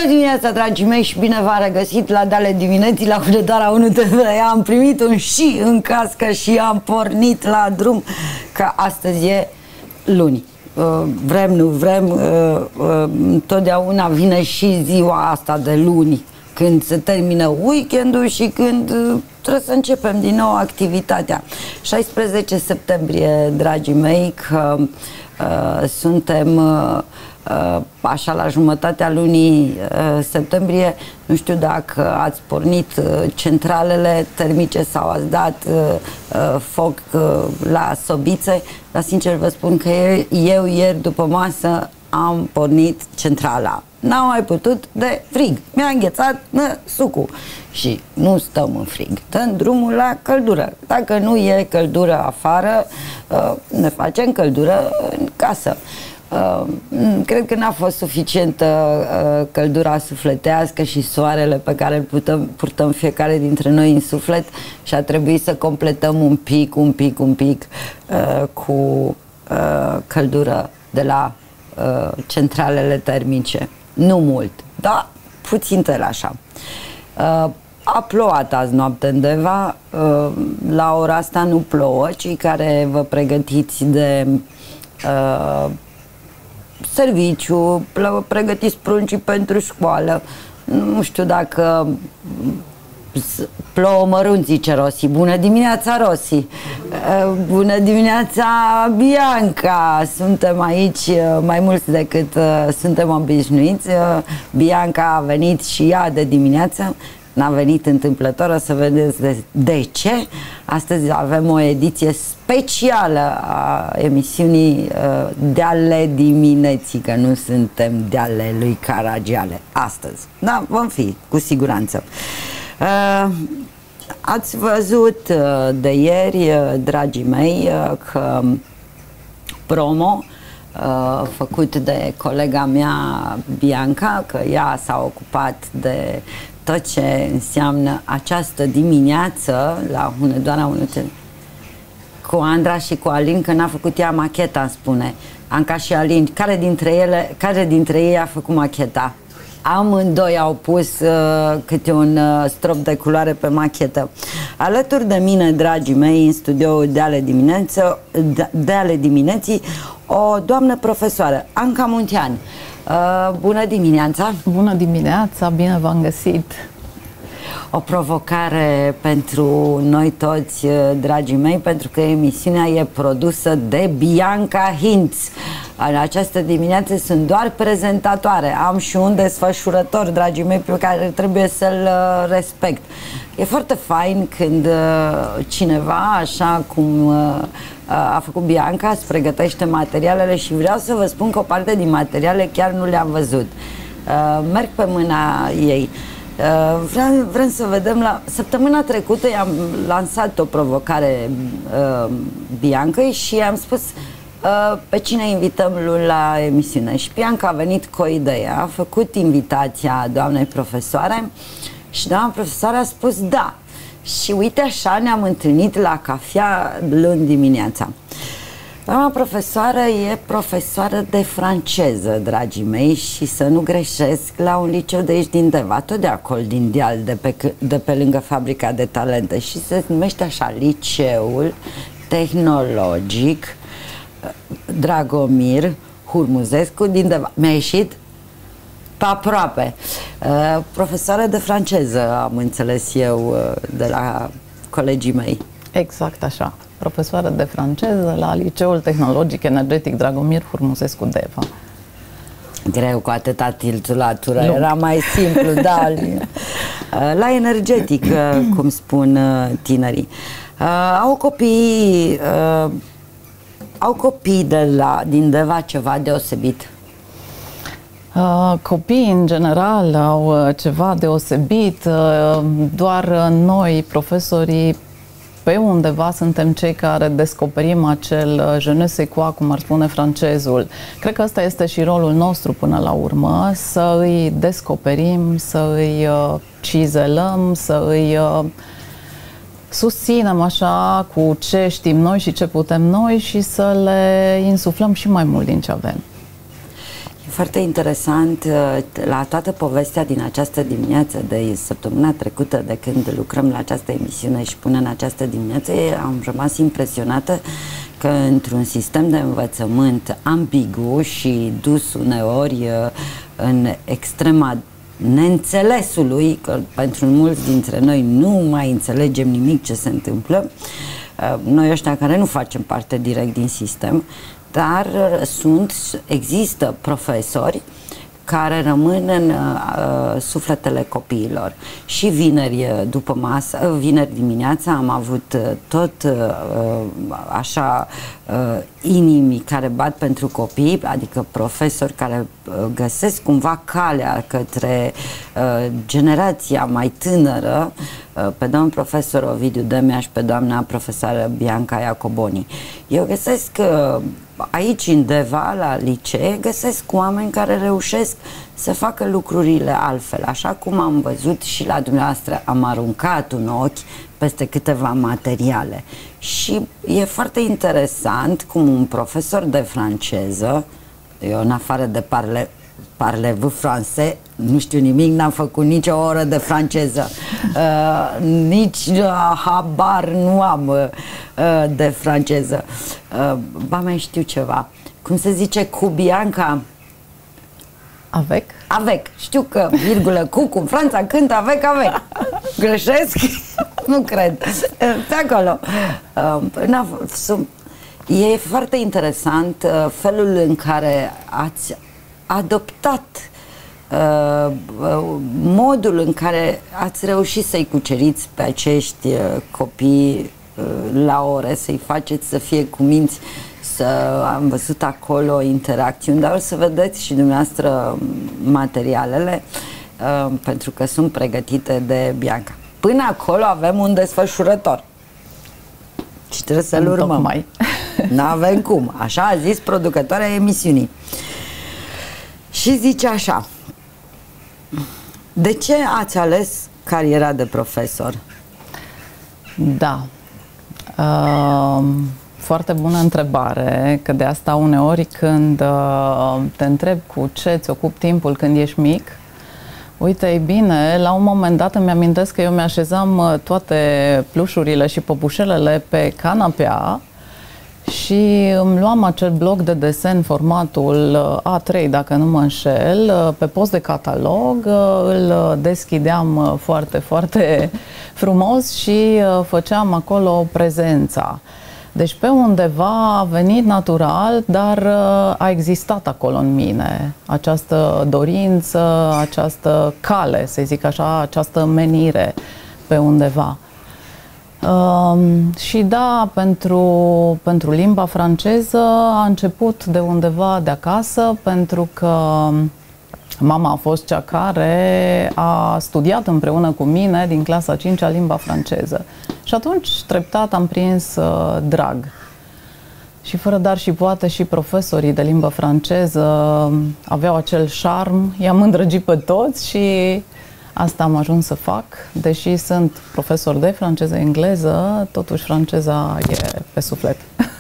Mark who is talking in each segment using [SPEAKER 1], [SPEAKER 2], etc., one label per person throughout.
[SPEAKER 1] Bună dimineața, dragii mei, și bine v-am regăsit la Deale Dimineții, la Hunedoara 1 TV. Am primit un și în cască și am pornit la drum, că astăzi e luni. Vrem, nu vrem, întotdeauna vine și ziua asta de luni, când se termină weekendul și când trebuie să începem din nou activitatea. 16 septembrie, dragii mei, că suntem așa la jumătatea lunii septembrie. Nu știu dacă ați pornit centralele termice sau ați dat foc la Sobițe, dar sincer vă spun că eu ieri după masă am pornit centrala. N-am mai putut de frig. Mi-a înghețat sucul. Și nu stăm în frig. Dăm drumul la căldură. Dacă nu e căldură afară, ne facem căldură în casă. Cred că n-a fost suficientă căldura sufletească și soarele pe care îl purtăm fiecare dintre noi în suflet și a trebuit să completăm un pic cu căldură de la centralele termice. Nu mult, dar puțin tel așa. A plouat azi noapte undeva, la ora asta nu plouă. Cei care vă pregătiți de serviciu, pregătiți pruncii pentru școală, nu știu dacă plouă mărunt, zice Rossi. Bună dimineața, Rossi! Bună dimineața, Bianca! Suntem aici mai mulți decât suntem obișnuiți. Bianca a venit și ea de dimineață. N-a venit întâmplător, o să vedeți de ce. Astăzi avem o ediție specială a emisiunii Deale Dimineții, că nu suntem Deale lui Caragiale astăzi. Da, vom fi, cu siguranță. Ați văzut de ieri, dragii mei, că promo făcut de colega mea Bianca, că ea s-a ocupat de tot ce înseamnă această dimineață la Hunedoara 1 TV cu Andra și cu Alin, că n-a făcut ea macheta, îmi spune Anca și Alin. Care dintre ei a făcut macheta? Amândoi au pus câte un strop de culoare pe machetă. Alături de mine, dragii mei, în studioul Deale Dimineții, o doamnă profesoară, Anca Muntean. Bună dimineața! Bună dimineața, bine v-am găsit! O provocare pentru noi toți, dragii mei, pentru că emisiunea e produsă de Bianca Hinț. În această dimineață sunt doar prezentatoare. Am și un desfășurător, dragii mei, pe care trebuie să-l respect. E foarte fain când cineva, așa cum a făcut Bianca, îți pregătește materialele și vreau să vă spun că o parte din materiale chiar nu le-am văzut. Merg pe mâna ei. Vrem să vedem. Săptămâna trecută i-am lansat o provocare Biancăi și i-am spus pe cine invităm luni la emisiune. Și Bianca a venit cu o idee. A făcut invitația doamnei profesoare și doamna profesoară a spus da. Și uite așa ne-am întâlnit la cafea luni dimineața. Doamna profesoară e profesoară de franceză, dragii mei, și să nu greșesc, la un liceu de aici din Deva, tot de acolo, din deal, de pe lângă Fabrica de Talente, și se numește așa, Liceul Tehnologic Dragomir Hurmuzescu din Deva. Mi-a ieșit? Pe aproape. Profesoară de franceză, am înțeles eu de la colegii mei. Exact așa. Profesoară de franceză la Liceul Tehnologic Energetic Dragomir Hurmuzescu Deva. Greu cu atâta titulatură, era mai simplu, da. La energetic, cum spun tinerii. Au copii din Deva ceva deosebit? Copiii în general au ceva deosebit, doar noi, profesorii, pe undeva suntem cei care descoperim acel je ne sais quoi, cum ar spune francezul. Cred că ăsta este și rolul nostru până la urmă, să îi descoperim, să îi cizelăm, să îi susținem așa cu ce știm noi și ce putem noi și să le insuflăm și mai mult din ce avem. E Foarte interesant la toată povestea din această dimineață, de săptămâna trecută, de când lucrăm la această emisiune și până în această dimineață, am rămas impresionată că într-un sistem de învățământ ambigu și dus uneori în extrema neînțelesului, că pentru mulți dintre noi nu mai înțelegem nimic ce se întâmplă, noi ăștia care nu facem parte direct din sistem, dar există profesori care rămân în sufletele copiilor. Și vineri după masă, vineri dimineața am avut tot așa inimii care bat pentru copii, adică profesori care găsesc cumva calea către generația mai tânără, pe domnul profesor Ovidiu Demea și pe doamna profesoară Bianca Iacoboni. Eu găsesc aici, în Deva, la licee, găsesc oameni care reușesc să facă lucrurile altfel. Așa cum am văzut și la dumneavoastră, am aruncat un ochi peste câteva materiale. Și e foarte interesant cum un profesor de franceză, eu în afară de parlez-vous français, nu știu nimic, n-am făcut nicio oră de franceză, nici habar nu am de franceză. Ba mai știu ceva. Cum se zice cu Bianca?
[SPEAKER 2] Avec?
[SPEAKER 1] Avec. Știu că, virgulă, cu în Franța cânt avec. Greșesc? Nu cred. Pe acolo. E foarte interesant felul în care ați adoptat modul în care ați reușit să-i cuceriți pe acești copii la ore, să-i faceți să fie cuminți, am văzut acolo interacțiuni, dar o să vedeți și dumneavoastră materialele, pentru că sunt pregătite de Bianca. Până acolo avem un desfășurător și trebuie să-l urmăm. N-avem cum. Așa a zis producătoarea emisiunii. Și zice așa: de ce ați ales cariera de profesor?
[SPEAKER 2] Da. Foarte bună întrebare, că de asta uneori când te întreb cu ce îți ocupi timpul când ești mic, uite, e bine, la un moment dat îmi amintesc că eu mi-așezam toate plușurile și păpușelele pe canapea și îmi luam acel bloc de desen formatul A3, dacă nu mă înșel, pe post de catalog, îl deschideam foarte, foarte frumos și făceam acolo prezența. Deci pe undeva a venit natural, dar a existat acolo în mine această dorință, această cale, să zic așa, această menire pe undeva. Și da, pentru limba franceză a început de undeva de acasă, pentru că mama a fost cea care a studiat împreună cu mine din clasa 5-a limba franceză. Și atunci, treptat, am prins drag. Și fără dar și poate și profesorii de limbă franceză aveau acel șarm, i-am îndrăgit pe toți și asta am ajuns să fac. Deși sunt profesor de franceză-engleză, totuși franceza e pe suflet.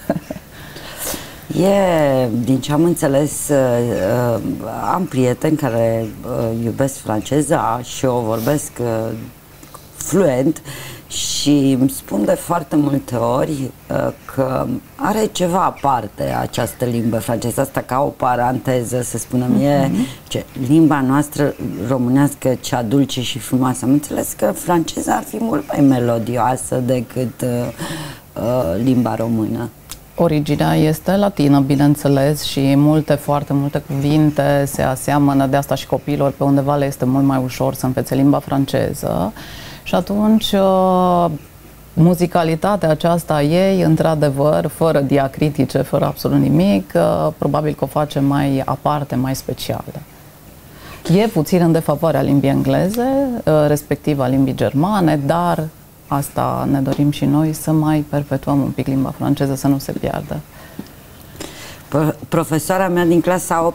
[SPEAKER 1] Din ce am înțeles, am prieteni care iubesc franceza și o vorbesc fluent și îmi spun de foarte multe ori că are ceva aparte această limbă franceză, asta ca o paranteză, să spunem, limba noastră românească, cea dulce și frumoasă. Am înțeles că franceza ar fi mult mai melodioasă decât limba română.
[SPEAKER 2] Originea este latină, bineînțeles, și foarte multe cuvinte se aseamănă, de asta și copiilor pe undeva le este mult mai ușor să învețe limba franceză. Și atunci muzicalitatea aceasta ei, într-adevăr, fără diacritice, fără absolut nimic, probabil că o face mai aparte, mai specială. E puțin în defavoarea limbii engleze, respectiv a limbii germane, dar asta ne dorim și noi, să mai perpetuăm un pic limba franceză, să nu se piardă.
[SPEAKER 1] Profesoara mea din clasa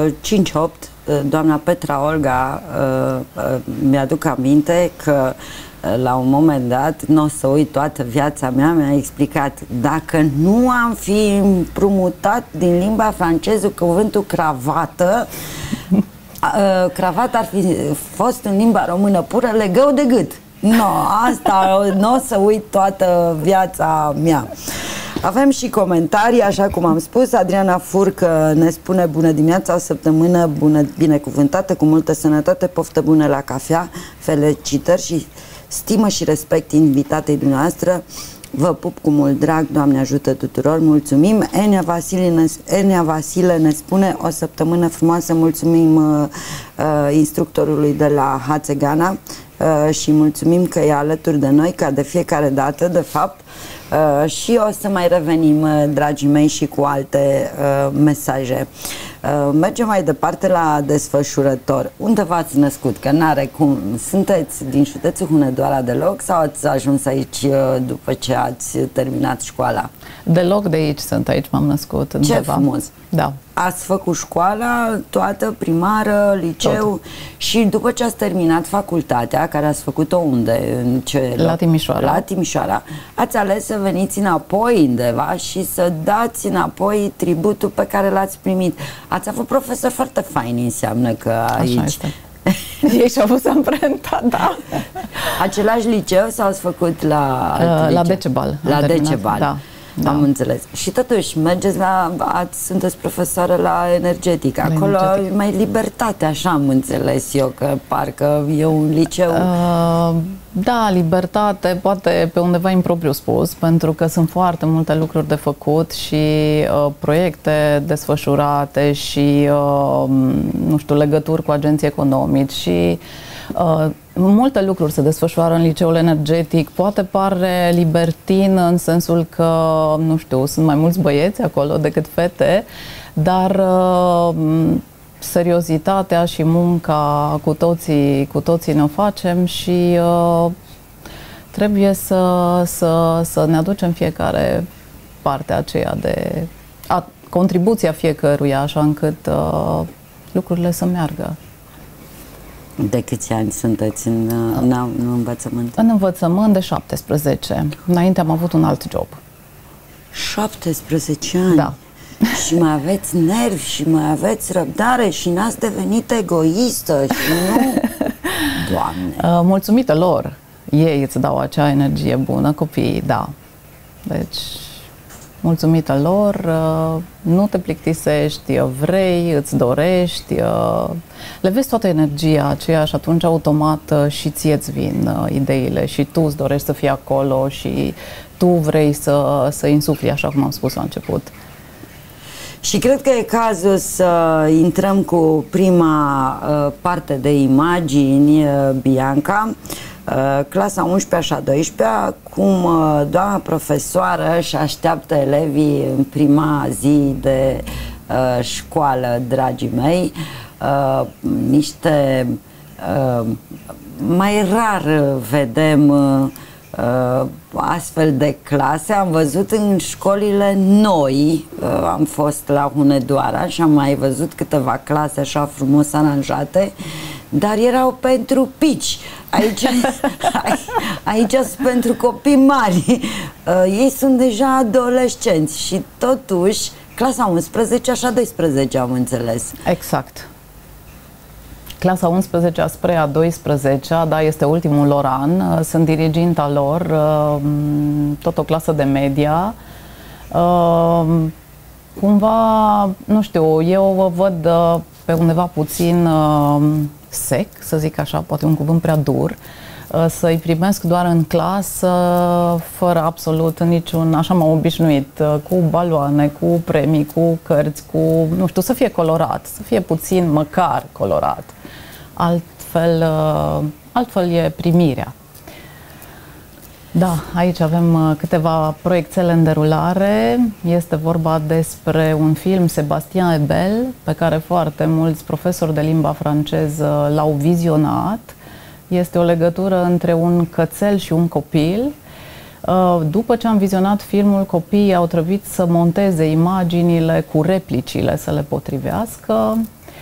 [SPEAKER 1] 5-8, doamna Petra Olga, mi-aduc aminte că la un moment dat, nu o să uit toată viața mea, mi-a explicat, dacă nu am fi împrumutat din limba franceză cuvântul cravată, cravată ar fi fost în limba română pură legău de gât. Asta nu o să uit toată viața mea. Avem și comentarii, așa cum am spus. Adriana Furcă ne spune: bună dimineața, o săptămână bună, binecuvântată, cu multă sănătate, poftă bună la cafea, felicitări și stimă și respect invitatei dumneavoastră. Vă pup cu mult drag, Doamne ajută tuturor, mulțumim. Enia Vasile ne spune: o săptămână frumoasă, mulțumim instructorului de la Hațegana și mulțumim că e alături de noi, ca de fiecare dată, de fapt. Și o să mai revenim, dragii mei, și cu alte mesaje. Mergem mai departe la desfășurător. Unde v-ați născut? Că n-are cum. Sunteți din județul Hunedoara deloc sau ați ajuns aici după ce ați terminat școala?
[SPEAKER 2] Deloc de aici sunt, aici m-am născut.
[SPEAKER 1] Ce frumos!
[SPEAKER 2] Da.
[SPEAKER 1] Ați făcut școala toată, primară, liceu. Tot. Și după ce ați terminat facultatea, care ați făcut-o unde? În ce
[SPEAKER 2] la Timișoara.
[SPEAKER 1] La Timișoara. Ați ales să veniți înapoi undeva și să dați înapoi tributul pe care l-ați primit. Ați avut profesori foarte faini, înseamnă că aici...
[SPEAKER 2] Așa este. Ei și-au pus amprenta, da.
[SPEAKER 1] Același liceu sau ați făcut la alt
[SPEAKER 2] la Decebal.
[SPEAKER 1] La Decebal.
[SPEAKER 2] Da. Da.
[SPEAKER 1] Am înțeles. Și totuși, mergeți sunteți profesoară la energetic. Acolo e mai libertate, așa am înțeles eu, că parcă e un liceu...
[SPEAKER 2] Da, libertate, poate pe undeva impropriu spus, pentru că sunt foarte multe lucruri de făcut și proiecte desfășurate și, nu știu, legături cu agenții economici și... multe lucruri se desfășoară în liceul energetic. Poate pare libertin în sensul că, nu știu, sunt mai mulți băieți acolo decât fete, dar seriozitatea și munca cu toții ne-o facem și trebuie să ne aducem fiecare partea aceea de contribuția fiecăruia, așa încât lucrurile să meargă.
[SPEAKER 1] De câți ani sunteți în învățământ?
[SPEAKER 2] În învățământ de 17. Înainte am avut un alt job.
[SPEAKER 1] 17 ani?
[SPEAKER 2] Da.
[SPEAKER 1] Și mai aveți nervi și mai aveți răbdare și n-ați devenit egoistă și nu... Doamne!
[SPEAKER 2] Mulțumită lor. Ei îți dau acea energie bună, copiii, da. Deci... mulțumită lor, nu te plictisești, vrei, îți dorești, le vezi toată energia aceea și atunci automat și ție îți vin ideile și tu îți dorești să fii acolo și tu vrei să insufli, așa cum am spus la început.
[SPEAKER 1] Și cred că e cazul să intrăm cu prima parte de imagini, Bianca. Clasa 11-a și a 12-a, cum doamna profesoară își așteaptă elevii în prima zi de școală, dragii mei, niște mai rar vedem astfel de clase. Am văzut în școlile noi, am fost la Hunedoara și am mai văzut câteva clase așa frumos aranjate, dar erau pentru pici. Aici sunt pentru copii mari. Ei sunt deja adolescenți și totuși clasa 11 așa 12 am înțeles.
[SPEAKER 2] Exact. Clasa 11 spre a 12-a, da, este ultimul lor an, sunt diriginta lor, tot o clasă de media. Cumva, nu știu, eu vă văd pe undeva puțin sec, să zic așa, poate un cuvânt prea dur, să-i primesc doar în clasă, fără absolut niciun, așa m-am obișnuit, cu baloane, cu premii, cu cărți, cu, nu știu, să fie colorat, să fie puțin măcar colorat. Altfel e primirea. Da, aici avem câteva proiectele în derulare. Este vorba despre un film, Sébastien et Belle, pe care foarte mulți profesori de limba franceză l-au vizionat. Este o legătură între un cățel și un copil. După ce am vizionat filmul, copiii au trebuit să monteze imaginile cu replicile, să le potrivească.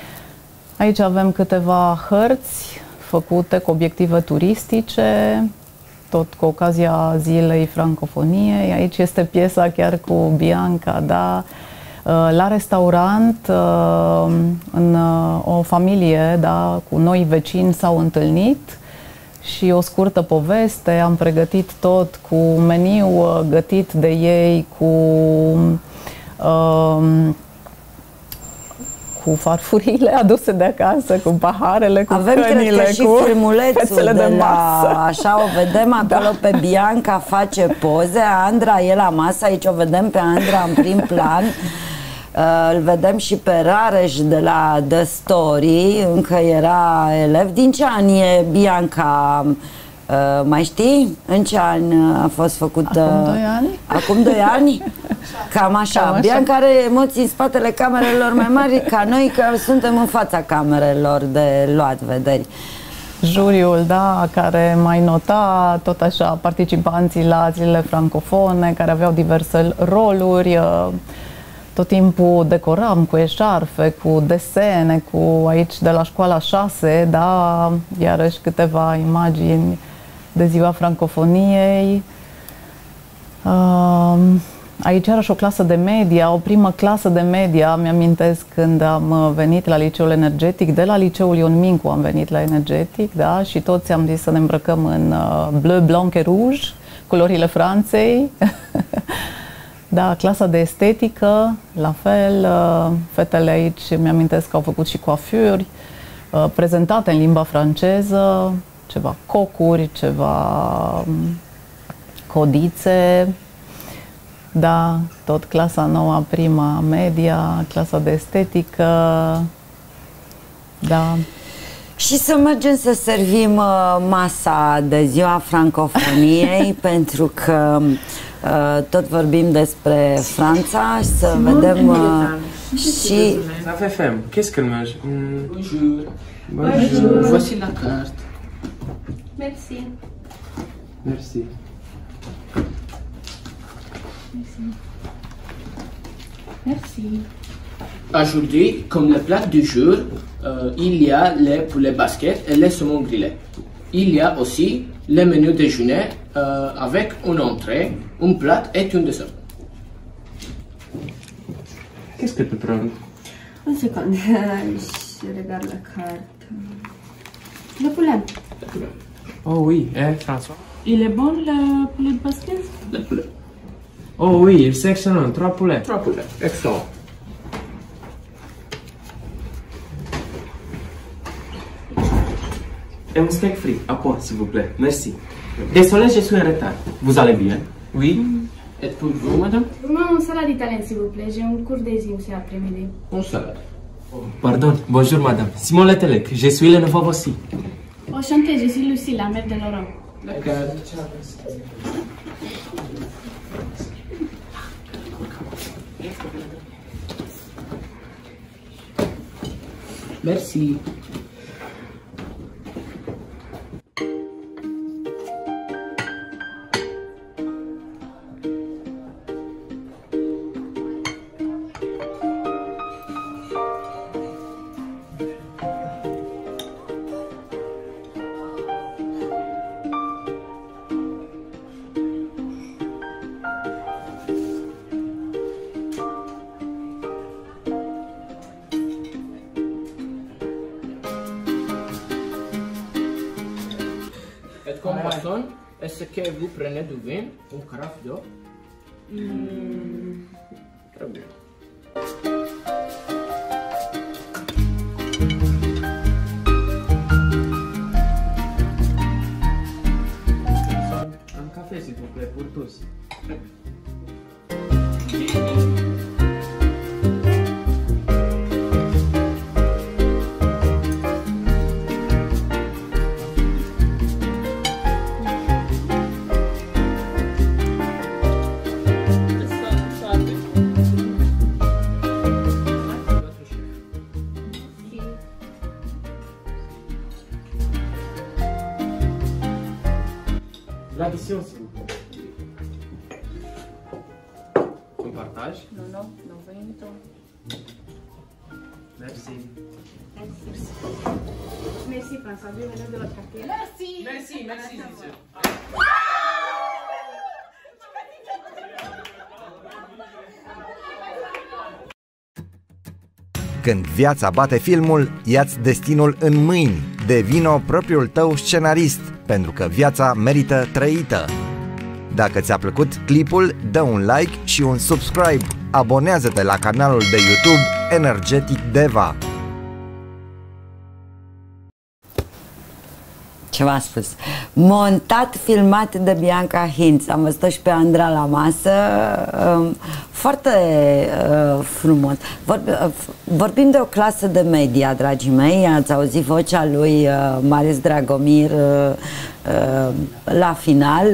[SPEAKER 2] Aici avem câteva hărți făcute cu obiective turistice. tot cu ocazia Zilei Francofoniei. Aici este piesa chiar cu Bianca, da? La restaurant, în o familie, da, cu noi vecini s-au întâlnit și o scurtă poveste, am pregătit tot cu meniu gătit de ei, cu farfurile aduse de acasă, cu paharele, cu cănile,
[SPEAKER 1] și
[SPEAKER 2] cu
[SPEAKER 1] filmulețul
[SPEAKER 2] de masă.
[SPEAKER 1] Așa o vedem acolo pe Bianca, face poze, Andra e la masă, aici o vedem pe Andra în prim plan. Îl vedem și pe Rareș de la The Story, încă era elev. Din ce an e Bianca? Mai știi? În ce an a fost făcută?
[SPEAKER 2] Acum 2 ani?
[SPEAKER 1] Acum 2 ani? Cam așa. Cam așa. Bianca are emoții în spatele camerelor mai mari ca noi, că suntem în fața camerelor de luat vederi.
[SPEAKER 2] Juriul, da, care mai nota tot așa participanții la zilele francofone, care aveau diverse roluri. Tot timpul decoram cu eșarfe, cu desene, cu aici de la școala 6, da, iarăși câteva imagini de ziua francofoniei. Aici iarăși o clasă de media, o primă clasă de media, mi-amintesc când am venit la Liceul Energetic, de la Liceul Ion Mincu am venit la Energetic, da, și toți am zis să ne îmbrăcăm în bleu, blanc et rouge, culorile Franței. Da, clasa de estetică, la fel, fetele aici mi-amintesc că au făcut și coafuri, prezentate în limba franceză, ceva cocuri, ceva codițe, da, tot clasa nouă, prima media, clasa de estetică, da.
[SPEAKER 1] Și să mergem să servim masa de ziua francofoniei, pentru că tot vorbim despre Franța, să vedem și...
[SPEAKER 3] Ça fait femme. Qu'est-ce qu'elle mange?
[SPEAKER 4] Bonjour.
[SPEAKER 3] Bonjour.
[SPEAKER 4] Voici la carte.
[SPEAKER 5] Merci.
[SPEAKER 3] Merci.
[SPEAKER 5] Merci.
[SPEAKER 4] Aujourd'hui, comme le plat du jour, il y a les poulets basket et les saumons grillés. Il y a aussi le menu déjeuner avec une entrée, un plat et un dessert.
[SPEAKER 3] Qu'est-ce que tu prends?
[SPEAKER 5] Une seconde, je regarde la carte. Le poulet.
[SPEAKER 3] Oh oui, François?
[SPEAKER 5] Il est bon le poulet de basket?
[SPEAKER 4] Le poulet.
[SPEAKER 3] Oh oui, c'est excellent. 3 poulets.
[SPEAKER 4] 3 poulets. Excellent.
[SPEAKER 6] Et un steak frit, à quoi, s'il vous plaît? Merci. Désolé, je suis en retard. Vous allez bien? Oui?
[SPEAKER 4] Et pour vous, madame?
[SPEAKER 5] Moi, une salade italienne, s'il vous plaît. J'ai un cours des aussi après-midi.
[SPEAKER 4] Une salade.
[SPEAKER 6] Pardon, bonjour madame. Simon Letelec, je suis le nouveau aussi.
[SPEAKER 5] Enchantée, je suis Lucie, la mère de Laurent.
[SPEAKER 4] D'accord. Merci. Et comme poisson, est-ce que vous prenez du vin, une carafe d'eau? Très bien.
[SPEAKER 3] Un café, s'il vous plaît, pour tous. L'addition, s'il vous plaît. On partage?
[SPEAKER 5] Non, non, non vento.
[SPEAKER 3] Merci.
[SPEAKER 5] Merci, François. Bienvenue de votre quartier.
[SPEAKER 4] Merci, merci, monsieur.
[SPEAKER 7] Când viața bate filmul, ia-ți destinul în mâini. Devino propriul tău scenarist, pentru că viața merită trăită. Dacă ți-a plăcut clipul, dă un like și un subscribe. Abonează-te la canalul de YouTube Energetic Deva.
[SPEAKER 1] Ce v-am spus? Montat, filmat de Bianca Hinz. Am văzut și pe Andra la masă. Foarte frumos. Vorbim de o clasă de media, dragii mei. Ați auzit vocea lui Marius Dragomir la final.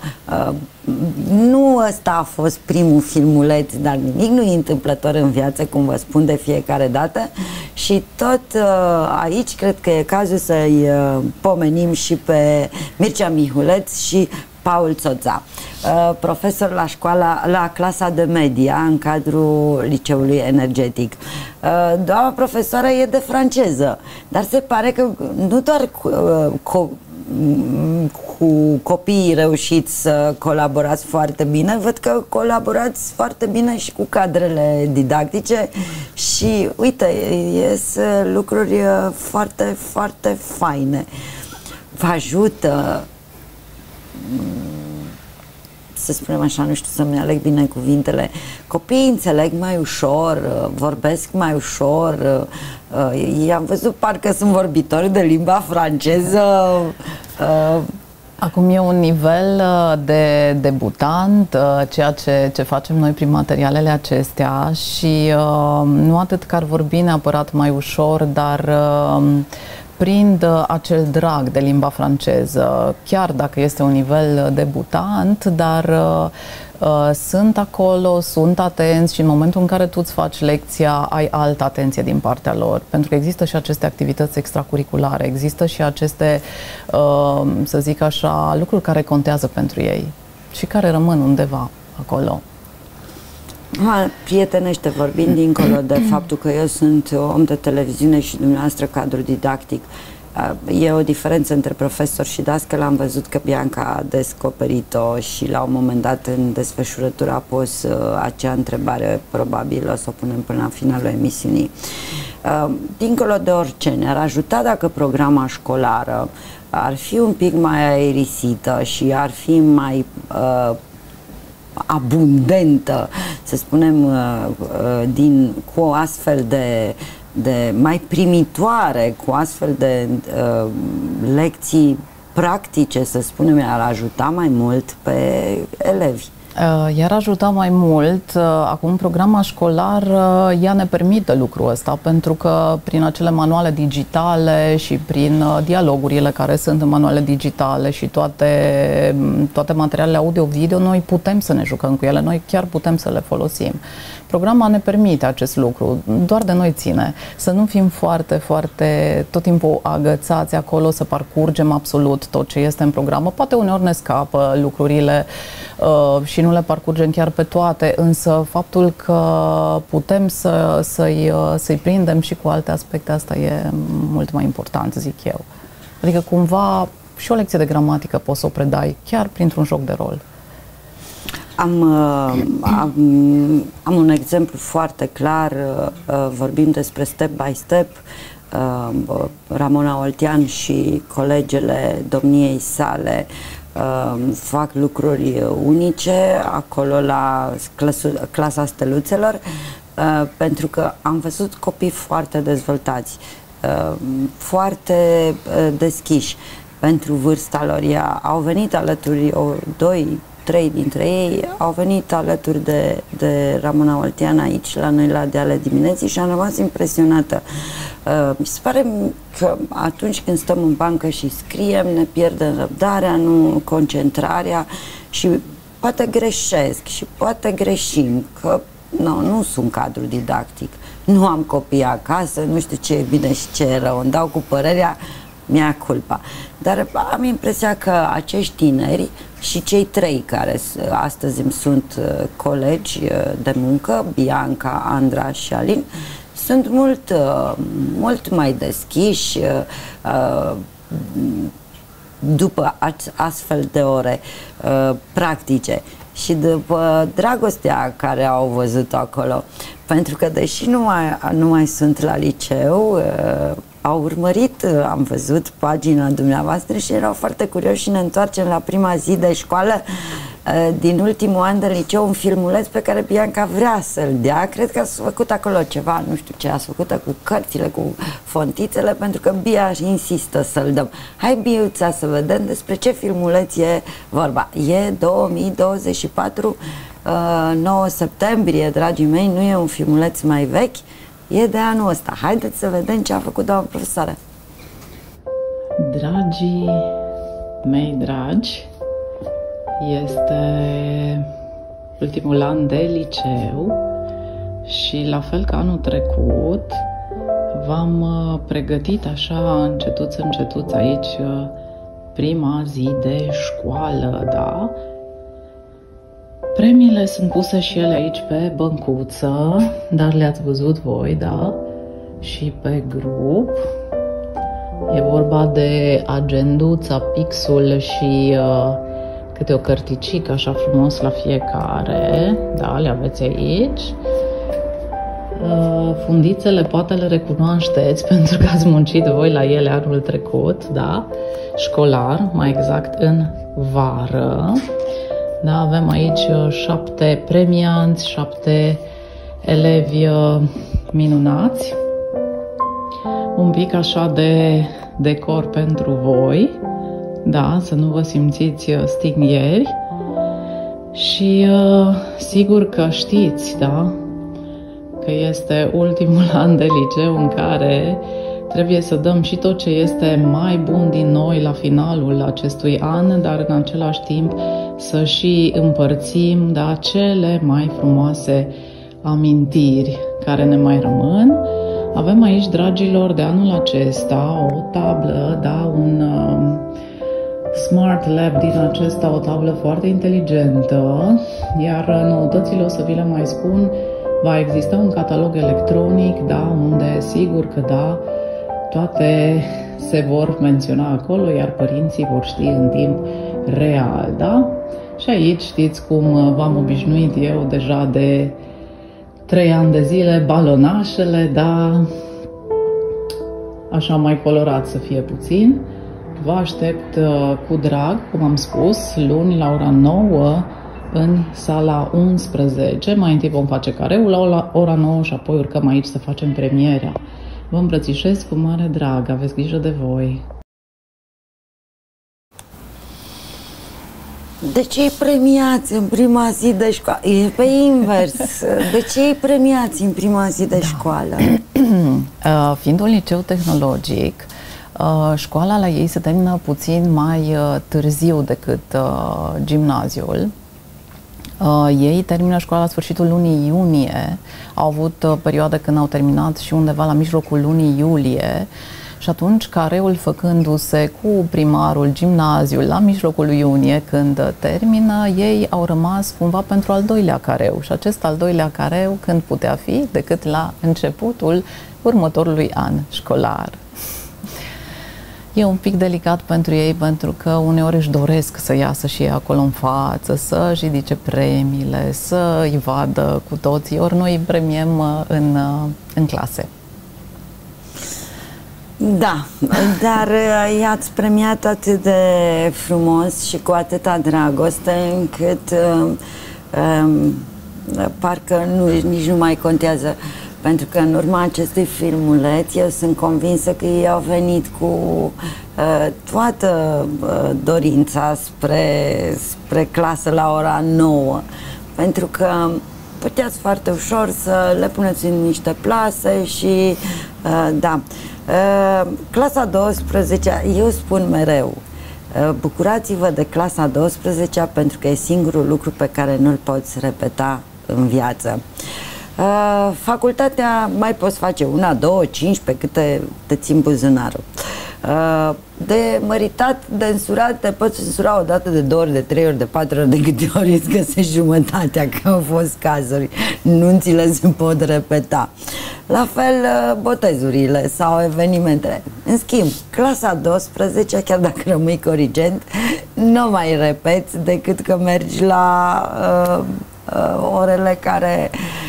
[SPEAKER 1] Nu ăsta a fost primul filmuleț, dar nimic nu e întâmplător în viață, cum vă spun de fiecare dată. Și tot aici cred că e cazul să-i pomenim și pe Mircea Mihuleț și Paul Țoța, profesor la clasa de media în cadrul Liceului Energetic. Doamna profesoară e de franceză, dar se pare că nu doar cu copiii reușiți să colaborați foarte bine, văd că colaborați foarte bine și cu cadrele didactice și uite, ies lucruri foarte, foarte faine. Vă ajută, să spunem așa, nu știu să-mi aleg bine cuvintele, copiii înțeleg mai ușor, vorbesc mai ușor, i-am văzut parcă sunt vorbitori de limba franceză.
[SPEAKER 2] Acum e un nivel de debutant, ceea ce facem noi prin materialele acestea și nu atât că ar vorbi neapărat mai ușor, dar prind acel drag de limba franceză, chiar dacă este un nivel debutant, dar sunt acolo, sunt atenți și în momentul în care tu îți faci lecția, ai altă atenție din partea lor, pentru că există și aceste activități extracurriculare, există și aceste, să zic așa, lucruri care contează pentru ei și care rămân undeva acolo.
[SPEAKER 1] Prietenește vorbind, dincolo de faptul că eu sunt om de televiziune și dumneavoastră cadru didactic, e o diferență între profesor și dascăl. Am văzut că Bianca a descoperit-o și la un moment dat în desfășurătură a pus acea întrebare, probabil o să o punem până la finalul emisiunii. Dincolo de orice, ne-ar ajuta dacă programa școlară ar fi un pic mai aerisită și ar fi mai abundentă, să spunem, cu o astfel de mai primitoare, cu astfel de lecții practice, să spunem, ar ajuta mai mult pe elevi.
[SPEAKER 2] Iar ajuta mai mult. Acum programa școlară ea ne permite lucrul ăsta, pentru că prin acele manuale digitale și prin dialogurile care sunt în manuale digitale și toate materialele audio-video, noi putem să ne jucăm cu ele, noi chiar putem să le folosim. Programa ne permite acest lucru, doar de noi ține. Să nu fim foarte, foarte tot timpul agățați acolo, să parcurgem absolut tot ce este în programă. Poate uneori ne scapă lucrurile și nu le parcurgem chiar pe toate, însă faptul că putem să-i prindem și cu alte aspecte, asta e mult mai important, zic eu. Adică cumva și o lecție de gramatică poți să o predai chiar printr-un joc de rol.
[SPEAKER 1] Am un exemplu foarte clar, vorbim despre Step by Step. Ramona Oltean și colegele domniei sale fac lucruri unice acolo la clasa steluțelor, pentru că am văzut copii foarte dezvoltați, foarte deschiși pentru vârsta lor. Au venit alături, 2-3 dintre ei au venit alături de Ramona Oltean aici la noi la Deale Dimineții și am rămas impresionată. Mi se pare că atunci când stăm în bancă și scriem, ne pierdem răbdarea, nu concentrarea și poate greșesc și poate greșim, că nu sunt cadru didactic, nu am copii acasă, nu știu ce e bine și ce e rău, îmi dau cu părerea, mi-a culpa. Dar am impresia că acești tineri și cei 3 care astăzi îmi sunt colegi de muncă, Bianca, Andra și Alin, sunt mult mai deschiși după astfel de ore practice. și după dragostea care au văzut acolo. Pentru că deși nu mai sunt la liceu, au urmărit, am văzut pagina dumneavoastră și erau foarte curioși și ne întoarcem la prima zi de școală din ultimul an de liceu, un filmuleț pe care Bianca vrea să-l dea. Cred că ați făcut acolo ceva, nu știu ce ați făcut cu cărțile, cu fontițele, pentru că Bia insistă să-l dăm. Hai, Biuța, să vedem despre ce filmuleț e vorba. E 2024, 9 septembrie, dragii mei, nu e un filmuleț mai vechi, e de anul ăsta. Haideți să vedem ce a făcut doamna profesoară.
[SPEAKER 2] Dragii mei dragi, este ultimul an de liceu și la fel ca anul trecut v-am pregătit așa încetuț aici prima zi de școală, da? Premiile sunt puse și ele aici pe băncuță, dar le-ați văzut voi, da? Și pe grup. E vorba de agenduța, pixul și câte o cărticică așa frumos la fiecare, da, le aveți aici. Fundițele poate le recunoașteți pentru că ați muncit voi la ele anul trecut, da, școlar, mai exact în vară. Da, avem aici 7 premianți, 7 elevi minunați, un pic așa de decor pentru voi, da, să nu vă simțiți stinghieri și sigur că știți, da, că este ultimul an de liceu în care trebuie să dăm și tot ce este mai bun din noi la finalul acestui an, dar în același timp să și împărțim, da, cele mai frumoase amintiri care ne mai rămân. Avem aici, dragilor, de anul acesta o tablă, da, un Smart Lab din acesta, o tablă foarte inteligentă, iar noutățile o să vi le mai spun. Va exista un catalog electronic, da, unde sigur că da, toate se vor menționa acolo, iar părinții vor ști în timp real, da? Și aici știți cum v-am obișnuit eu deja de 3 ani de zile, balonașele, da, așa mai colorat să fie puțin. Vă aștept cu drag, cum am spus, luni la ora 9 în sala 11. Mai întâi vom face careul la ora 9 și apoi urcăm aici să facem premierea. Vă îmbrățișez cu mare drag, aveți grijă de voi.
[SPEAKER 1] De ce îi premiați în prima zi de școală? E pe invers. De ce îi premiați în prima zi de școală?
[SPEAKER 2] Fiind un liceu tehnologic, școala la ei se termină puțin mai târziu decât gimnaziul. Ei termină școala la sfârșitul lunii iunie, au avut perioade când au terminat și undeva la mijlocul lunii iulie și atunci careul făcându-se cu primarul, gimnaziul la mijlocul lui iunie când termină, ei au rămas cumva pentru al doilea careu și acest al doilea careu când putea fi decât la începutul următorului an școlar. E un pic delicat pentru ei pentru că uneori își doresc să iasă și ei acolo în față, să-și ridice premiile, să-i vadă cu toții, ori noi îi premiem în clase.
[SPEAKER 1] Da, dar i-ați premiat atât de frumos și cu atâta dragoste încât parcă nici nu mai contează. Pentru că în urma acestui filmuleț eu sunt convinsă că ei au venit cu toată dorința spre clasă la ora 9. Pentru că puteați foarte ușor să le puneți în niște plase și da. Clasa 12, eu spun mereu, bucurați-vă de clasa 12 pentru că e singurul lucru pe care nu-l poți repeta în viață. Facultatea mai poți face 1, 2, 5 pe câte te țin buzunarul. de măritat, de însurat, te poți însura o dată, de 2 ori, de 3 ori, de 4 ori, de câte ori îți găsești jumătatea, că au fost cazuri. Nunțile se pot repeta. La fel botezurile sau evenimentele. În schimb, clasa 12, chiar dacă rămâi corigent, nu mai repeți decât că mergi la orele care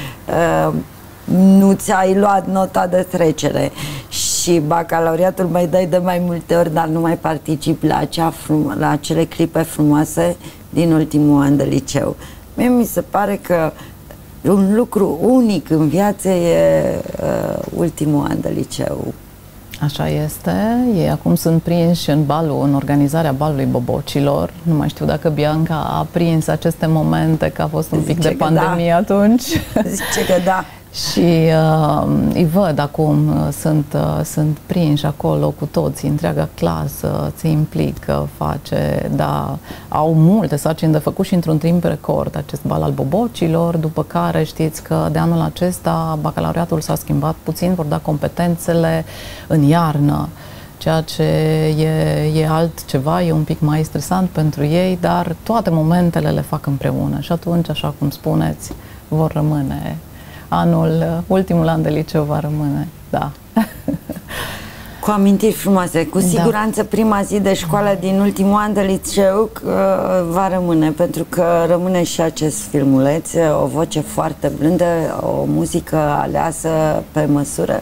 [SPEAKER 1] nu ți-ai luat nota de trecere și bacalaureatul mai dai de mai multe ori, dar nu mai participi la acele clipe frumoase din ultimul an de liceu. Mie mi se pare că un lucru unic în viață e ultimul an de liceu.
[SPEAKER 2] Așa este. Ei acum sunt prinși în organizarea balului bobocilor. Nu mai știu dacă Bianca a prins aceste momente, că a fost un pic de pandemie atunci.
[SPEAKER 1] Zice că da.
[SPEAKER 2] Și îi văd acum, sunt prinși acolo cu toții, întreaga clasă se implică, au multe sarcini de făcut și într-un timp record acest bal al bobocilor, după care știți că de anul acesta bacalaureatul s-a schimbat puțin, vor da competențele în iarnă, ceea ce e altceva, e un pic mai stresant pentru ei, dar toate momentele le fac împreună și atunci, așa cum spuneți, vor rămâne. Ultimul an de liceu va rămâne, da.
[SPEAKER 1] Cu amintiri frumoase. Cu siguranță prima zi de școală din ultimul an de liceu va rămâne, pentru că rămâne și acest filmuleț, o voce foarte blândă, o muzică aleasă pe măsură.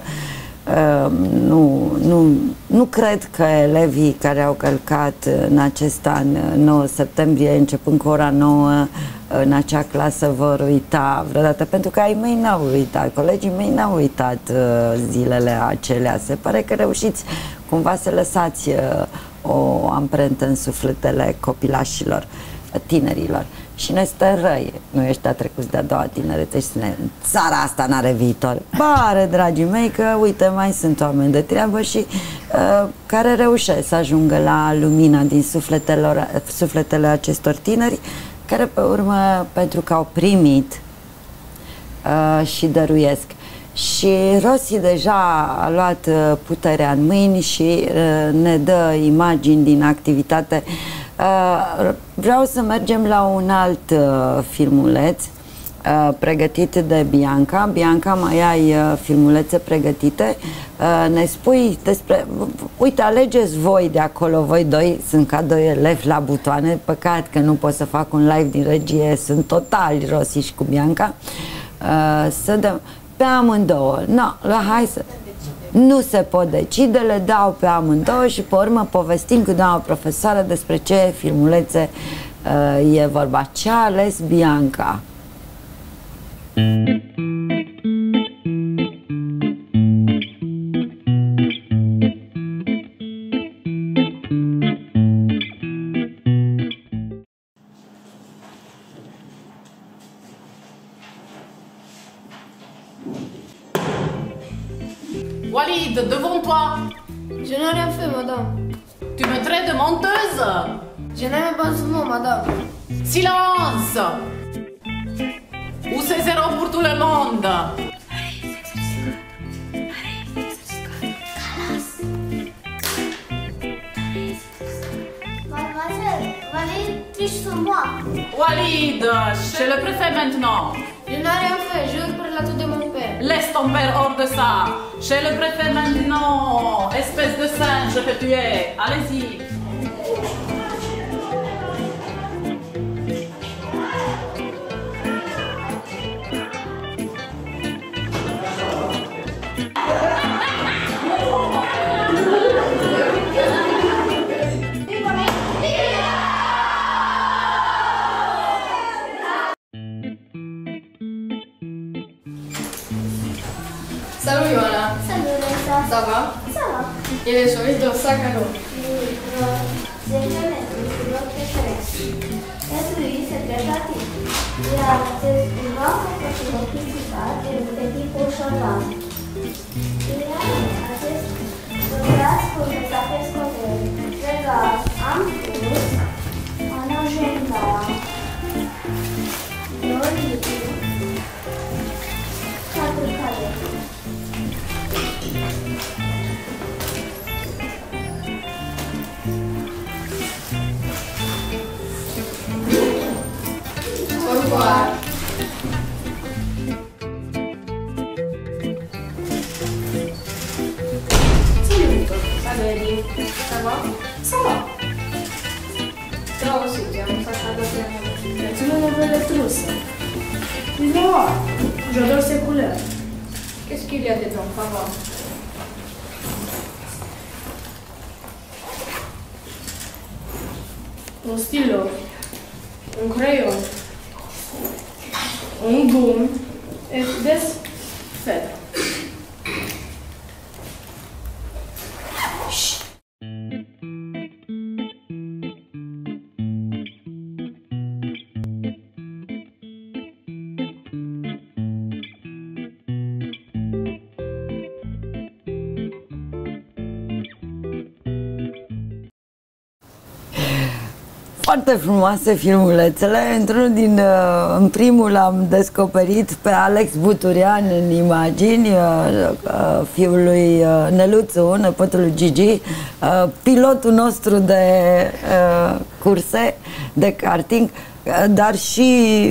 [SPEAKER 1] Nu cred că elevii care au călcat în acest an, 9 septembrie, începând cu ora 9, în acea clasă vor uita vreodată, pentru că ai mei n-au uitat, colegii mei n-au uitat zilele acelea. Se pare că reușiți cumva să lăsați o amprentă în sufletele copilașilor, tinerilor. Și ne stă răi, noi ăștia trecuți de-a doua tinerețe și țara asta n-are viitor. Pare, dragii mei, că uite, mai sunt oameni de treabă și care reușesc să ajungă la lumina din sufletele acestor tineri, care pe urmă, pentru că au primit și dăruiesc. Și Rossi deja a luat puterea în mâini și ne dă imagini din activitate. Vreau să mergem la un alt filmuleț pregătit de Bianca. Bianca, mai ai filmulețe pregătite? Ne spui despre... Uite, alegeți voi de acolo, voi doi, sunt ca doi elevi la butoane. Păcat că nu pot să fac un live din regie, sunt totali Rossi și cu Bianca. Să dăm pe amândouă. Hai să... Nu se pot decide, le dau pe amândouă și pe urmă povestim cu doamna profesoară despre ce filmulețe e vorba. Ce a ales Bianca?
[SPEAKER 2] Walid, devant toi!
[SPEAKER 8] Je n'ai rien fait, madame.
[SPEAKER 2] Tu me traites de menteuse?
[SPEAKER 8] Je n'ai même pas souvent, madame.
[SPEAKER 2] Silence! Ou c'est zéro pour tout le monde?
[SPEAKER 8] Mademoiselle, Walid triche sur moi.
[SPEAKER 2] Walid, je le préfet maintenant.
[SPEAKER 8] Je n'ai rien fait, jure par la tête de mon père.
[SPEAKER 2] Laisse ton père hors de ça. Je le préfet maintenant. Espèce de singe que tu es. Allez-y.
[SPEAKER 8] Salut Ioana.
[SPEAKER 5] Salut Lisa.
[SPEAKER 8] Ça va?
[SPEAKER 5] Ça va.
[SPEAKER 8] Il est joli ton sac à dos.
[SPEAKER 5] 10 metri sur votre référence. Pentru lui se trece timp. Iar ceva oportunul principal de tipul șorlan. Iar acest lucrați cu mesaje scoperi. Regal am pus în agenda. Loritu. Cadru care.
[SPEAKER 8] Ciao Silvia, mi faccio adorare. Prețul novele truse. No, j'adore ces couleurs. Qu'est-ce qu'il y a dedans, papa? Un stylo, un crayon, un gomme et des feuilles.
[SPEAKER 1] Foarte frumoase filmulețele. În primul am descoperit pe Alex Buturian în imagini, fiul lui Neluțu, nepotul lui Gigi, pilotul nostru de curse, de karting, dar și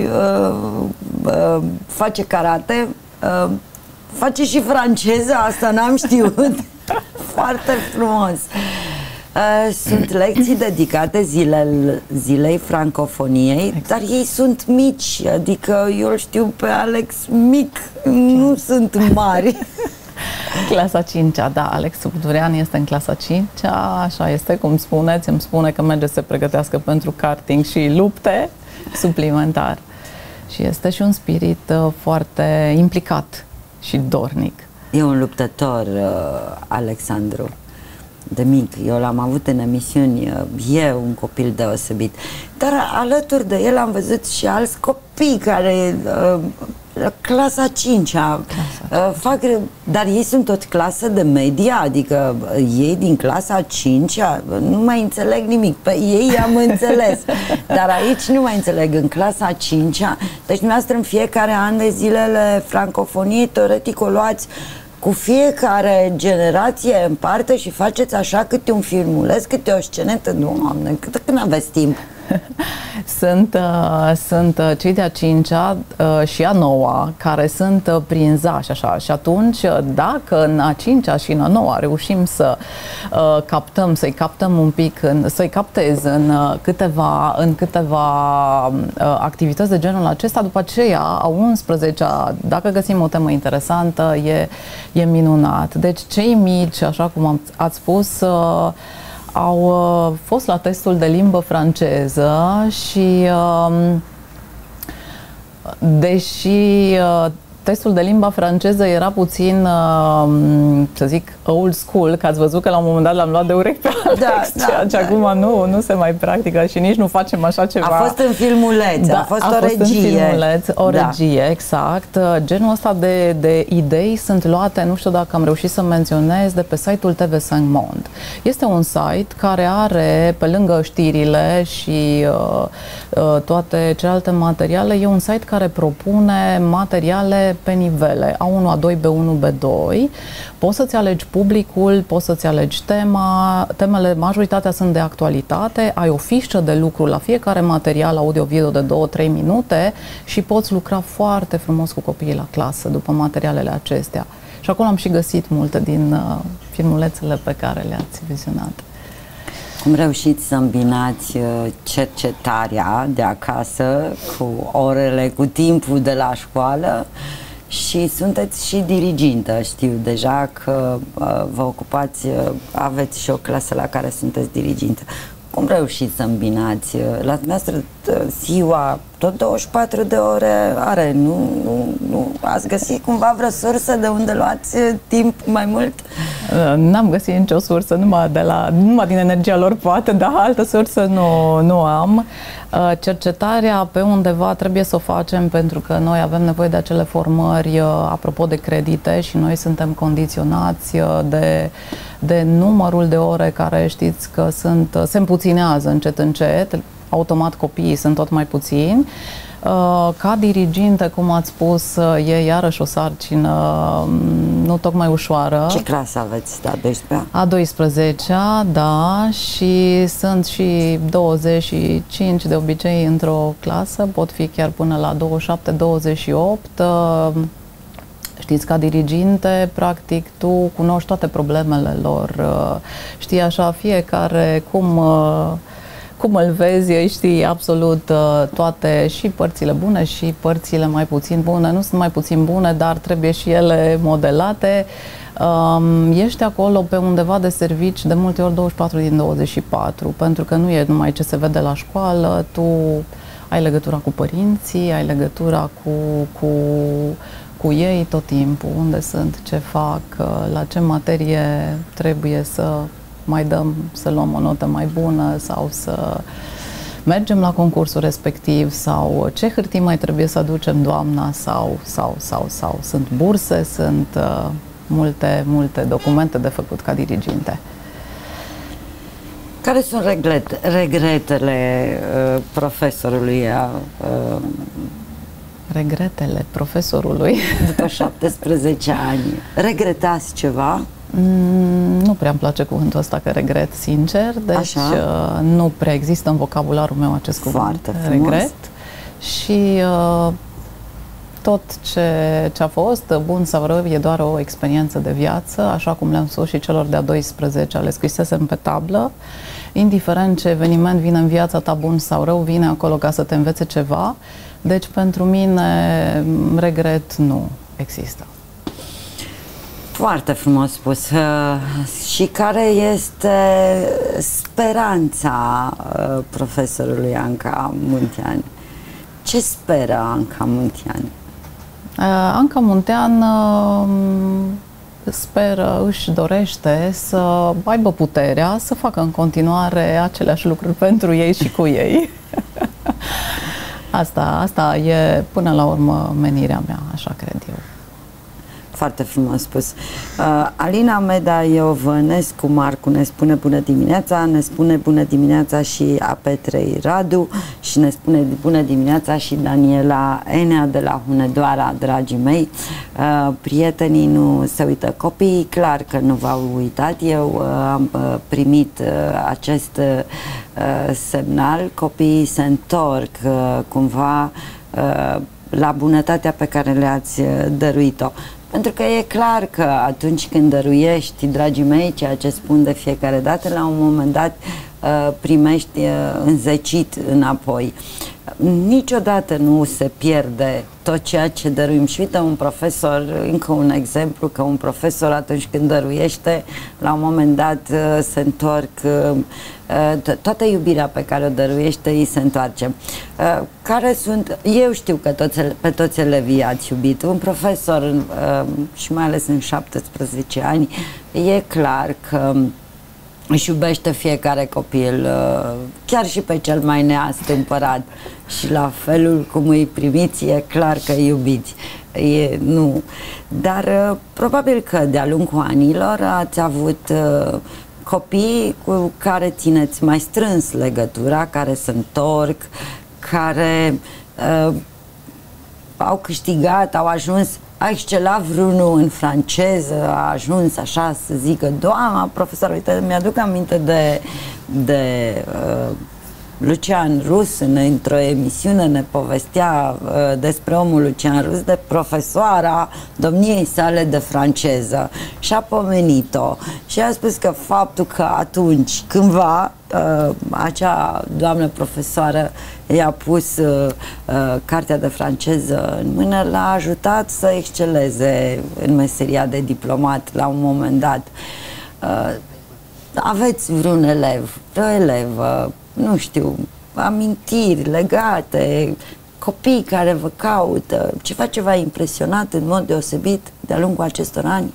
[SPEAKER 1] face karate, face și franceză, asta n-am știut. Foarte frumos. Sunt lecții dedicate zilei francofoniei, exact. Dar ei sunt mici, adică eu îl știu pe Alex mic, nu sunt mari.
[SPEAKER 2] Clasa 5-a, da, Alex Buturian este în clasa 5-a, așa este, cum spuneți, îmi spune că merge să se pregătească pentru karting și lupte suplimentar. Și este și un spirit foarte implicat și dornic.
[SPEAKER 1] E un luptător, Alexandru. De mic, eu l-am avut în emisiuni, e un copil deosebit. Dar alături de el am văzut și alți copii care, clasa 5-a, fac, dar ei sunt tot clasă de media, adică ei din clasa 5-a nu mai înțeleg nimic, pe ei am înțeles, dar aici nu mai înțeleg, în clasa 5-a, deci dumneavoastră în fiecare an de zilele francofoniei, teoretic o luați cu fiecare generație în parte și faceți așa câte un filmuleț, câte o scenetă. Doamne, când aveți timp?
[SPEAKER 2] Sunt cei de-a 5-a și a 9-a care sunt prinzași așa. Și atunci, dacă în a 5-a și în a 9-a reușim să captăm, să-i captăm un pic, să-i captez în câteva activități de genul acesta, după aceea a 11-a, dacă găsim o temă interesantă, e minunat. Deci cei mici, așa cum ați spus, au fost la testul de limbă franceză și deși testul de limba franceză era puțin, să zic, old school, că ați văzut că la un moment dat l-am luat de urechi pe Alex, ceea ce acum nu se mai practică și nici nu facem așa ceva.
[SPEAKER 1] A fost în filmuleț, a fost o regie.
[SPEAKER 2] O regie, exact. Genul ăsta de idei sunt luate, nu știu dacă am reușit să menționez, de pe site-ul TV5 Monde. Este un site care are, pe lângă știrile și toate celelalte materiale, e un site care propune materiale pe nivele A1, A2, B1, B2. Poți să-ți alegi publicul, poți să-ți alegi temele, majoritatea sunt de actualitate, ai o fișă de lucru la fiecare material audio-video de 2-3 minute și poți lucra foarte frumos cu copiii la clasă după materialele acestea. Și acolo am și găsit multe din filmulețele pe care le-ați vizionat.
[SPEAKER 1] Cum reușiți să îmbinați cercetarea de acasă cu orele, cu timpul de la școală și sunteți și dirigintă, știu deja că vă ocupați, aveți și o clasă la care sunteți dirigintă. Cum reușiți să îmbinați? La dumneavoastră ziua tot 24 de ore are, nu ați găsit cumva vreo sursă de unde luați timp mai mult?
[SPEAKER 2] N-am găsit nicio sursă, numai din energia lor poate, dar altă sursă nu am. Cercetarea pe undeva trebuie să o facem pentru că noi avem nevoie de acele formări, apropo de credite, și noi suntem condiționați de numărul de ore care știți că se împuținează încet, automat copiii sunt tot mai puțini. Ca diriginte, cum ați spus, e iarăși o sarcină nu tocmai ușoară.
[SPEAKER 1] Ce clasă aveți? Da, 12-a?
[SPEAKER 2] A 12-a, da, și sunt și 25 de obicei într-o clasă, pot fi chiar până la 27-28. Știți, ca diriginte, practic, tu cunoști toate problemele lor, știi așa fiecare cum cum îl vezi, știi absolut toate, și părțile bune și părțile mai puțin bune. Nu sunt mai puțin bune, dar trebuie și ele modelate. Ești acolo pe undeva de servici de multe ori 24 din 24, pentru că nu e numai ce se vede la școală, tu ai legătura cu părinții, ai legătura cu ei tot timpul, unde sunt, ce fac, la ce materie trebuie să mai dăm, să luăm o notă mai bună sau să mergem la concursul respectiv sau ce hârtii mai trebuie să aducem doamna sau. Sunt burse, sunt multe documente de făcut ca diriginte.
[SPEAKER 1] Care sunt regretele profesorului?
[SPEAKER 2] Regretele profesorului?
[SPEAKER 1] După 17 ani. Regretați ceva?
[SPEAKER 2] Nu prea îmi place cuvântul ăsta, că regret, sincer. Deci nu prea există în vocabularul meu acest cuvânt.
[SPEAKER 1] Foarte frumos.
[SPEAKER 2] Regret. Și tot ce a fost, bun sau rău, e doar o experiență de viață, așa cum le-am spus și celor de-a 12, le scrisesem pe tablă. Indiferent ce eveniment vine în viața ta, bun sau rău, vine acolo ca să te învețe ceva. Deci pentru mine regret nu există.
[SPEAKER 1] Foarte frumos spus. Și care este speranța profesorului Anca Muntean? Ce speră Anca Muntean?
[SPEAKER 2] Anca Muntean speră, își dorește să aibă puterea să facă în continuare aceleași lucruri pentru ei și cu ei. Asta e până la urmă menirea mea, așa cred eu.
[SPEAKER 1] Foarte frumos spus. Alina Meda Iovănescu Marcu ne spune bună dimineața, ne spune bună dimineața și a Petrei Radu și ne spune bună dimineața și Daniela Enea de la Hunedoara, dragii mei. Prietenii nu se uită, copiii clar că nu v-au uitat. Eu am primit acest semnal, copiii se întorc cumva la bunătatea pe care le-ați dăruit-o. Pentru că e clar că atunci când dăruiești, dragii mei, ceea ce spun de fiecare dată, la un moment dat primești înzecit înapoi. Niciodată nu se pierde tot ceea ce dăruim. Și uite, un profesor, încă un exemplu, că un profesor atunci când dăruiește, la un moment dat se întorc, toată iubirea pe care o dăruiește îi se întoarce. Care sunt, eu știu că pe toți elevii ați iubit. Un profesor, și mai ales în 17 ani, e clar că își iubește fiecare copil, chiar și pe cel mai neastâmpărat. Și la felul cum îi primiți, e clar că îi iubiți. Nu. Dar probabil că de-a lungul anilor ați avut copii cu care țineți mai strâns legătura, care se întorc, care au câștigat, au ajuns. A excelat vreunul în franceză, a ajuns așa să zică, doamna profesor, uite, mi-aduc aminte de Lucian Rus, într-o emisiune ne povestea despre omul Lucian Rus, de profesoara domniei sale de franceză și a pomenit-o și a spus că faptul că atunci, cândva, acea doamnă profesoară i-a pus cartea de franceză în mână, l-a ajutat să exceleze în meseria de diplomat la un moment dat. Aveți vreun elev, vreo elevă, nu știu, amintiri legate, copii care vă caută, ceva ce v-a impresionat în mod deosebit de-a lungul acestor ani?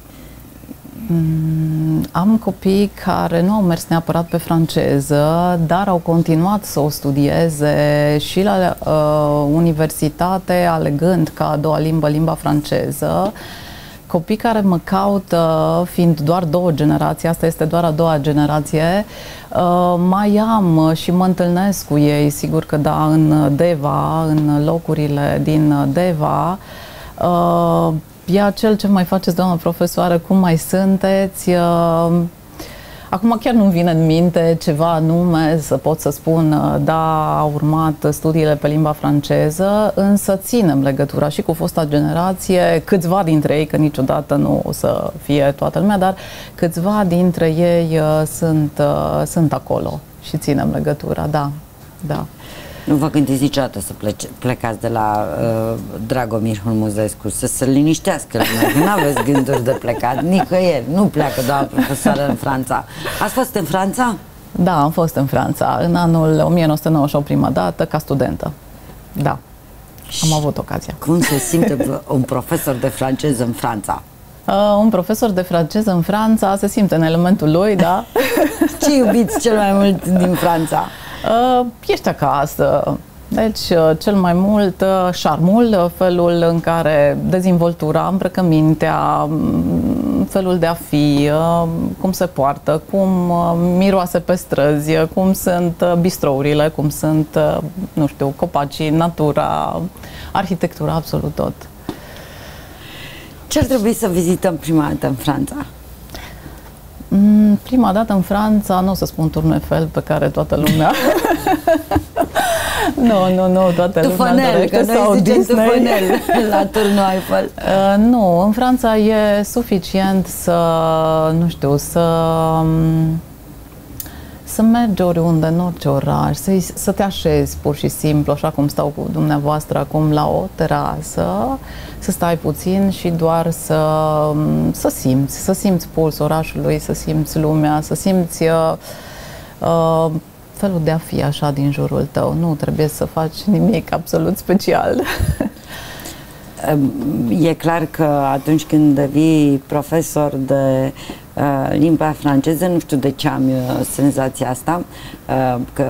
[SPEAKER 2] Am copii care nu au mers neapărat pe franceză, dar au continuat să o studieze și la universitate, alegând ca a doua limbă limba franceză. Copii care mă caută, fiind doar două generații, asta este doar a doua generație, mai am și mă întâlnesc cu ei, sigur că da, în Deva, în locurile din Deva. Ia cel ce mai faceți, doamnă profesoară, cum mai sunteți? Acum chiar nu-mi vine în minte ceva anume să pot să spun, da, a urmat studiile pe limba franceză, însă ținem legătura și cu fosta generație, câțiva dintre ei, că niciodată nu o să fie toată lumea, dar câțiva dintre ei sunt acolo și ținem legătura, da, da.
[SPEAKER 1] Nu vă gândiți niciodată să plecați de la Dragomir Hurmuzescu, să se liniștească lumea, nu aveți gânduri de plecat nicăieri, nu pleacă doar profesoară în Franța. Ați fost în Franța?
[SPEAKER 2] Da, am fost în Franța în anul 1998 prima dată ca studentă, da, am avut ocazia.
[SPEAKER 1] Cum se simte un profesor de franceză în Franța?
[SPEAKER 2] Un profesor de franceză în Franța se simte în elementul lui, da.
[SPEAKER 1] Ce iubiți cel mai mult din Franța?
[SPEAKER 2] Ești acasă. Deci, cel mai mult, șarmul, felul în care dezvoltura îmbrăcămintea, felul de a fi, cum se poartă, cum miroase pe străzi, cum sunt bistrourile, cum sunt, nu știu, copacii, natura, arhitectura, absolut tot.
[SPEAKER 1] Ce ar trebui să vizităm prima dată în Franța?
[SPEAKER 2] Prima dată în Franța, nu o să spun Tour Eiffel pe care toată lumea... Nu, toată lumea dorește, sau Disney.
[SPEAKER 1] Tufanel la Tour Eiffel.
[SPEAKER 2] Nu, în Franța e suficient să, nu știu, să mergi oriunde, în orice oraș, să te așezi pur și simplu, așa cum stau cu dumneavoastră acum la o terasă, să stai puțin și doar să simți pulsul orașului, să simți lumea, să simți felul de a fi așa din jurul tău. Nu trebuie să faci nimic absolut special.
[SPEAKER 1] E clar că atunci când devii profesor de limba franceză, nu știu de ce am senzația asta, că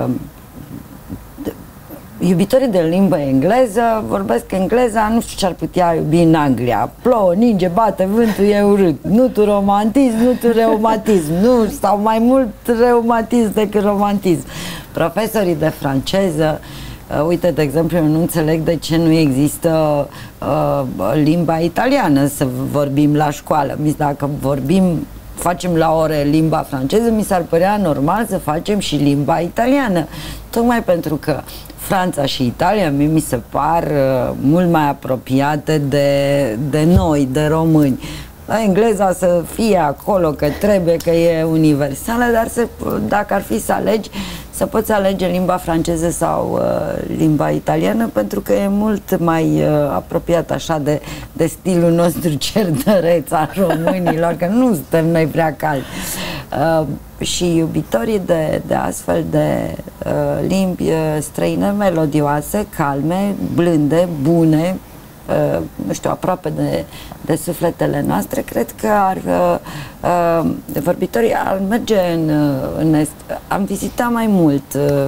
[SPEAKER 1] iubitorii de limbă engleză vorbesc engleza, nu știu ce ar putea iubi în Anglia. Plouă, ninge, bate, vântul e urât. Nu tu romantism, nu tu reumatism. Nu, sau mai mult reumatism decât romantism. Profesorii de franceză, uite, de exemplu, eu nu înțeleg de ce nu există limba italiană să vorbim la școală. Dacă facem la ore limba franceză, mi s-ar părea normal să facem și limba italiană. Tocmai pentru că Franța și Italia mi se par mult mai apropiate de noi, de români. Engleza să fie acolo, că trebuie, că e universală, dar dacă ar fi să alegi, să poți alege limba franceză sau limba italiană, pentru că e mult mai apropiat așa de stilul nostru cerdăreț al românilor, că nu suntem noi prea caldi. Și iubitorii de astfel de limbi străine melodioase, calme, blânde, bune, nu știu, aproape de sufletele noastre, cred că vorbitorii ar merge în est. Am vizitat mai mult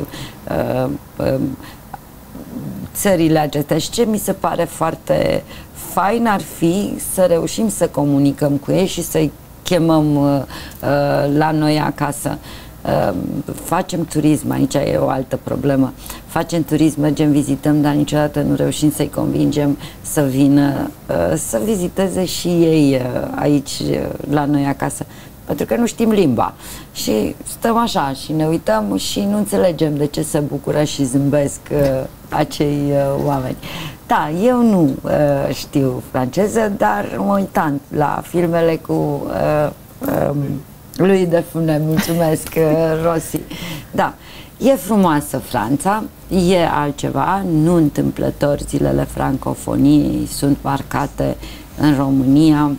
[SPEAKER 1] țările acestea și ce mi se pare foarte fain ar fi să reușim să comunicăm cu ei și să-i chemăm la noi acasă. Facem turism, aici e o altă problemă. Facem turism, mergem, vizităm, dar niciodată nu reușim să-i convingem să vină să viziteze și ei aici la noi acasă, pentru că nu știm limba și stăm așa și ne uităm și nu înțelegem de ce se bucură și zâmbesc acei oameni. Da, eu nu știu franceză, dar mă uitam la filmele cu lui de Funès, mulțumesc, Rossi. Da, e frumoasă Franța, e altceva, nu întâmplător zilele francofoniei sunt marcate în România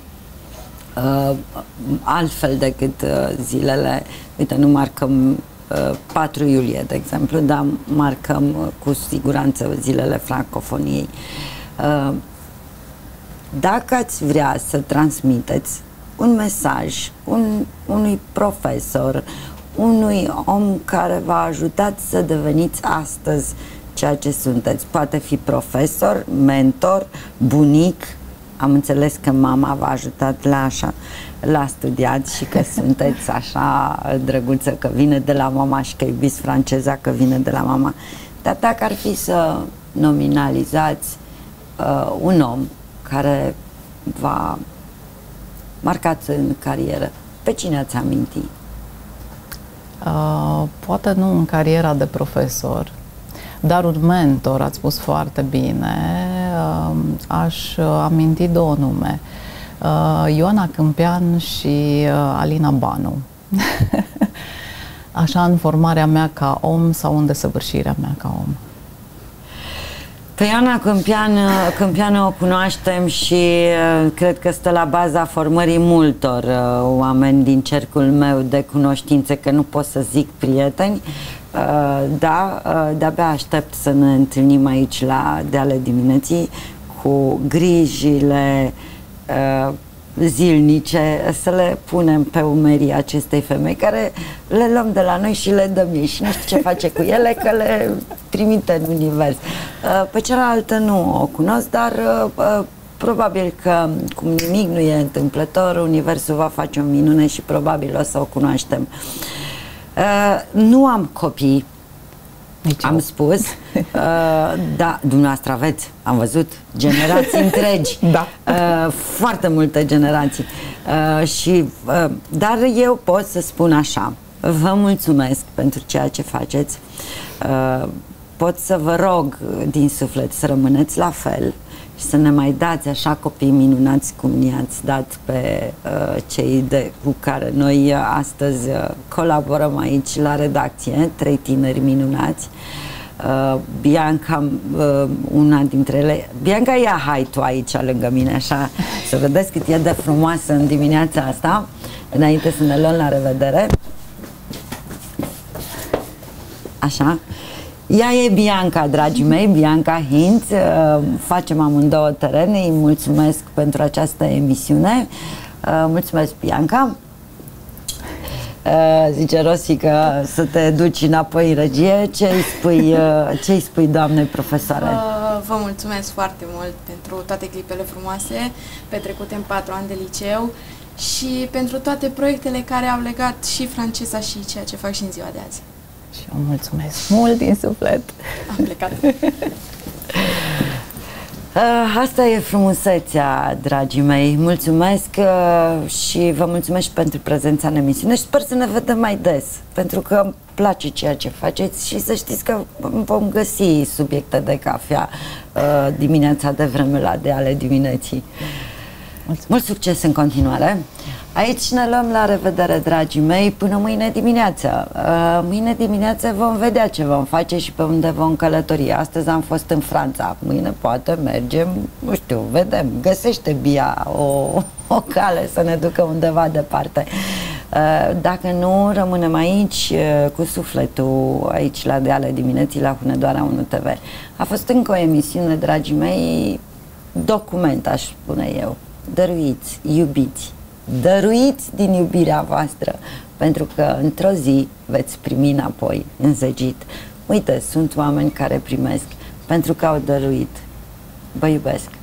[SPEAKER 1] altfel decât zilele, uite, nu marcăm 4 iulie, de exemplu, dar marcăm cu siguranță zilele francofoniei. Dacă ați vrea să transmiteți un mesaj unui profesor, unui om care v-a ajutat să deveniți astăzi ceea ce sunteți, poate fi profesor, mentor, bunic, am înțeles că mama v-a ajutat la studiat și că sunteți așa drăguță, că vine de la mama și că iubiți franceza, că vine de la mama. Dar dacă ar fi să nominalizați un om care v-a marcat în carieră, pe cine ați aminti?
[SPEAKER 2] Poate nu în cariera de profesor, dar un mentor, ați spus foarte bine. Aș aminti 2 nume, Ioana Câmpean și Alina Banu. așa în formarea mea ca om sau în desăvârșirea mea ca om.
[SPEAKER 1] Pe Ioana Câmpianu o cunoaștem și cred că stă la baza formării multor oameni din cercul meu de cunoștințe, că nu pot să zic prieteni. Da, de-abia aștept să ne întâlnim aici la Deale Dimineții cu grijile zilnice, să le punem pe umerii acestei femei, care le luăm de la noi și le dăm ei și nu știu ce face cu ele, că le trimite în univers. Pe cealaltă nu o cunosc, dar probabil că, cum nimic nu e întâmplător, universul va face o minune și probabil o să o cunoaștem. Nu am copii, am spus, da, dumneavoastră aveți, am văzut, generații întregi,
[SPEAKER 2] da.
[SPEAKER 1] Foarte multe generații, dar eu pot să spun așa: vă mulțumesc pentru ceea ce faceți, pot să vă rog din suflet să rămâneți la fel și să ne mai dați așa copii minunați cum ne-ați dat pe cei cu care noi astăzi colaborăm aici la redacție, 3 tineri minunați. Bianca, una dintre ele. Bianca, ia hai tu aici lângă mine, așa, să vedeți cât e de frumoasă în dimineața asta, înainte să ne luăm la revedere. Așa. Ea e Bianca, dragii mei, Bianca Hinț. Facem amândouă teren. Îi mulțumesc pentru această emisiune. Mulțumesc, Bianca. Zice Rossi că să te duci înapoi în regie. Ce-i spui doamnei profesoare?
[SPEAKER 8] Vă mulțumesc foarte mult pentru toate clipele frumoase petrecute în 4 ani de liceu și pentru toate proiectele care au legat și franceza și ceea ce fac și în ziua de azi.
[SPEAKER 2] Și eu mulțumesc mult din suflet.
[SPEAKER 8] Am plecat.
[SPEAKER 1] Asta e frumusețea, dragii mei. Mulțumesc și vă mulțumesc și pentru prezența în emisiune și sper să ne vedem mai des, pentru că îmi place ceea ce faceți și să știți că vom găsi subiecte de cafea dimineața de vreme la Deale Dimineții. Mult succes în continuare! Aici ne luăm la revedere, dragii mei, până mâine dimineață. Mâine dimineață vom vedea ce vom face și pe unde vom călători. Astăzi am fost în Franța, mâine poate mergem, nu știu, vedem, găsește Bia o cale să ne ducă undeva departe. Dacă nu, rămânem aici cu sufletul, aici la Deale Dimineții, la Hunedoara 1 TV. A fost încă o emisiune, dragii mei, document, aș spune eu. Dăruiți, iubiți, dăruiți din iubirea voastră, pentru că într-o zi veți primi înapoi înzegit. Uite, sunt oameni care primesc pentru că au dăruit. Vă iubesc!